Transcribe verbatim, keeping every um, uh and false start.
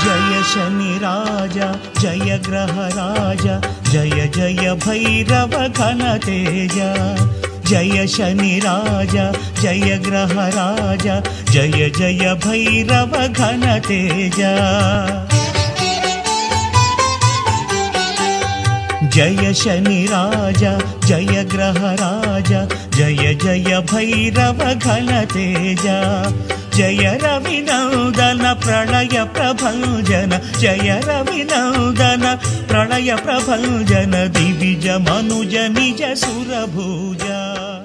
जय शनि राजा जय ग्रह राजा जय जय भैरव घन तेजा जय शनि राजा जय ग्रह राजा जय जय भैरव घन तेजा जय शनि राजा जय ग्रह राजा जय जय भैरव घन तेजा जय रविनंदन प्रलय प्रभंजन जय रविनंदन प्रलय प्रभंजन दिविज मनुज निज सुरभुजा।